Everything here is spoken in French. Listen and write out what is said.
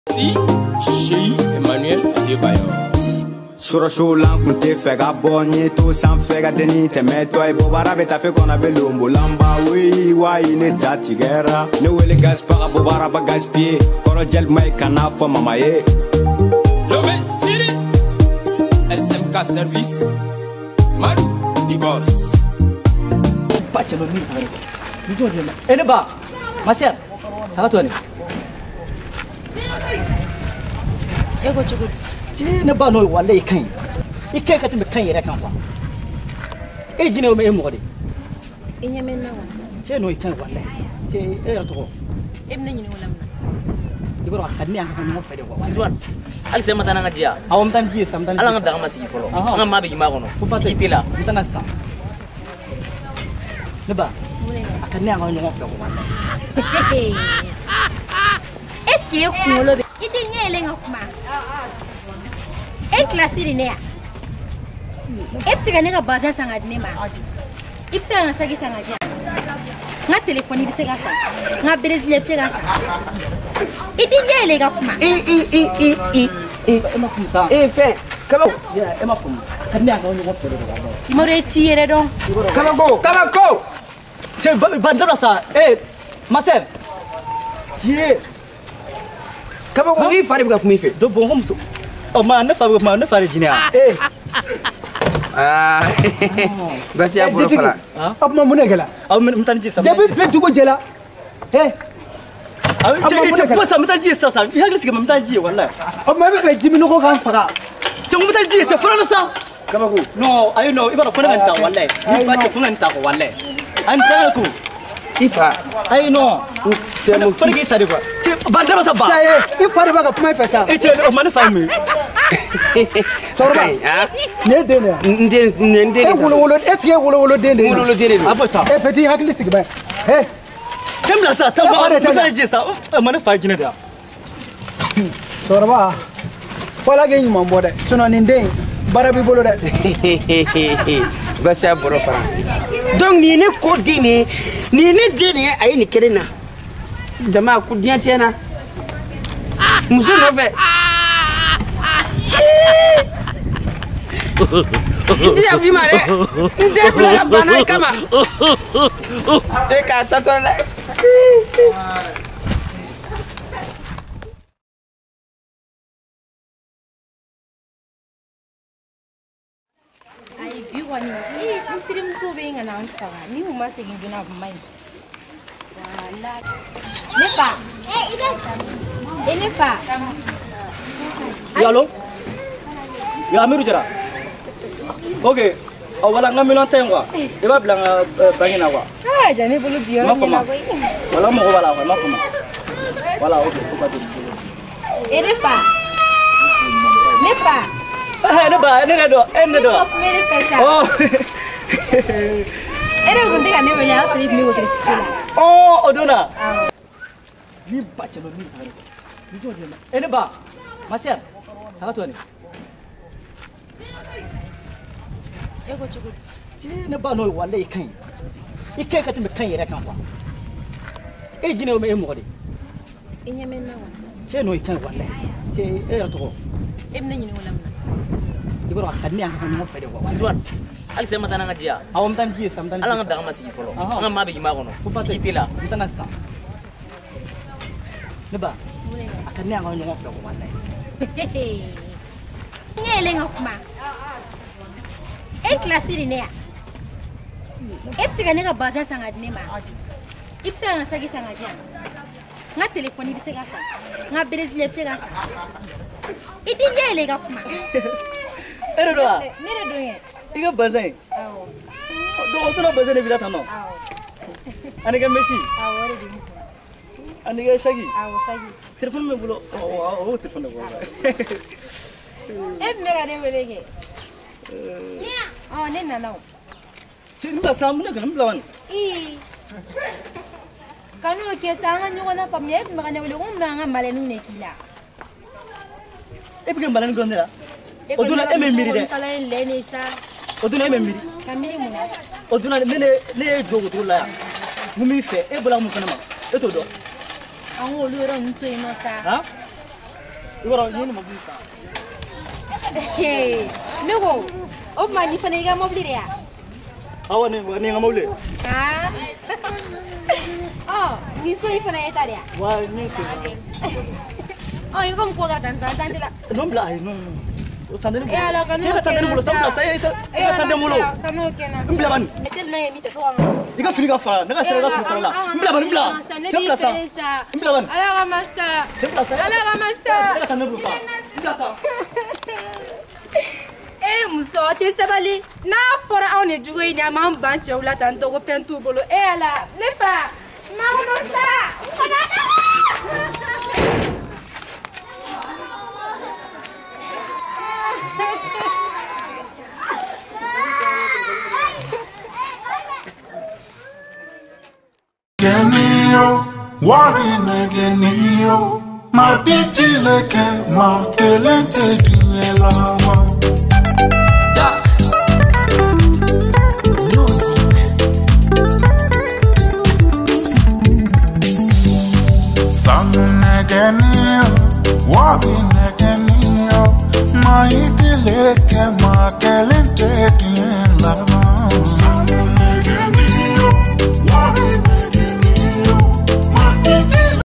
Si, chez Emmanuel Adebayo. Sur lan kun te fɛ ka bɔ n ye to sanfɛ ka denni tɛmɛ tɔ ye bobara bɛ tafe kɔnɔ bɛ lombo lamba wi wayi ne ja tigɛra ne wele gaspa ka bobara ba gaspiller kɔrɔ jɛlima ye kana fɔ mama ye Lomé Siri SMK Service Madu di boss Baca lo ni hari ni tu je ini ba masih apa tu ni Ego cukup. Cini ne ba no wala ikan ka timbe kan yere kan kwa e jine o me mo de Inya men na wa. ce no ikan wala ce e to Ibn ni wala na. ibro ka ni an ka ni mo fede kwa Zuan, ali sema tana ngajia. awam tan ji sam tan Ala ngada kama sigi folo. Nga mabe gima kono. Kitela. mtana sa ne ba Mule. akan ni an ka ni mo fede kwa Est-ce que yo kulo be? Ide nyele ngakuma. E klasi ni ya. E psiga nega bazan sanga dine ma. Ipsa nga sagi sanga ja. Nga telefoni bi sega sa. Nga brezile bi sega sa. Ide nyele ngakuma. ma fum sa Fe, Kabako. ya ma fum akan ni an ka ni mo fede kwa More tiere don. Kabako. ce bandara sa masel ji Kabako ngi fari buka kumife. do bon homso o ma ne fa jine Basi ya bolo fala. Apa mau gela? aw mtan ji sam Depuis fait tout gela. aw ce ko sa mtan ji sa sa ya glis ga mtan ji wallahi Apa mau fait jimi no ko kan fara. ce mtan ji ce fara sa Kabako. no ayo no ibara fana ta wallahi ni ba ce fana ta ko wallahi an ta ko Ifa. ayo no C'est mon fana ki fils. tari ko ce bandara sa ba Chaye, il faut pas que comment faire ça. ce o man fa mi Torba. Ne dene. Ndé. Wolo est-ce que wolo dene. Wolo dene. abo sa Petit hakli sigba. ce mla sa ta ba mtan ji sa o man fa jine da Torba. Wala gen yima mbode. Sono ni ndeng. Barabi bolo de. Basi ya bolo fala. Donc ni ne ko dine, ni ne dine ayi ni kerena. Jama ku diya cena. Muso no fe. Dia fi mare. Ndé bla bana kama. E ka tatola. Ai bi wani. Intrim so be nga na anta. Ni uma segi duna mai. Wala. Nepa. Ida. Nepa. Yalo? Ya amiru jara. Oke. Awala ngamilon tengwa. Iba bilang bangina wa. Ah, jani bulu biar Ma fama. ni na koi. Wala mo wala wa ma fama. Wala oke fuka tu. Nepa. Nepa. Ne do. Mere pesa. Oh. Era gunde kan ne wala asli mi wo krisila. Oh, odona. Ni baca lo ni hari. Ni tu je. Ne ba. Masih apa tu ni? Ego cukup. Ne ba no wala ikan. Ikan ka timbe kan yere kan kwa. E jine o me mo de. Inya men na wa. Ce no ikan wala. Ce to. Ibn ni wala na. Ibro ka ni an ka ni mo fede kwa. Zuan, ali sema tana ngajia. Awam tan ji sam tan. Ala ngada kama sigi folo. Nga mabe gima kono. Kitela. Mtana sa. Ne ba Mule. akan ni an ka ni mo fede kwa wallahi. Nyele ngakuma. E klasi ni ya. E psiga nega bazan sanga dine ma. Ipsa nga sagi sanga ja. Nga telefoni bi sega sa. Nga brezile bi sega sa. Ide nyele ngakuma. Ere do. Mere do ye. Iga bazai. Awo. Do otuna bazai ne bilata no. Awo. Aniga meshi. Awo re di. Aniga shagi. Awo sagi. Telefon me bulo. Oh, telefon ko. E mega de welege. Oh, ne na no. Simba samuna kan blawan. Kanu ke sanga nyugo na pamye mega ne wele nga malenu ne kila. E bigen balan gondira. Oduna ememiri de. Kala en lene sa. Oduna ememiri. Kamili muna. Oduna ne jogo tulla ya. Mumi fe e bula mun kana ma. E to do. An wolu ron to ino sa. Ha? Igora yini mobile sa. Nego, o mani fana iga mobile ya. Awa ne mobile. Ah. Oh, ni so ifana eta ya. Wa ni se. Oh, iga mo kuaga tan la. No bla ai no. Tandem. Ala kan. Chega tandem mulo samla saya itu. Tandem mulo. Kanu kena. Mbla ban. Etel na yemi te to. Iga fini ga fara, naga sera ga fara la. Mbla ban mbla. Chepla sa. Mbla ban. Ala ramasa. Chepla sa. Ala ramasa. Naga tandem mulo fa. Mbla sa. Muso te sabali na fora on e jugo ni am banche ula tanto go fentu bolo ela lefa ma no sa Genio, worry genio, my pity leke, my kelente diela. Genio, worry genio, my pity leke, my kelente diela.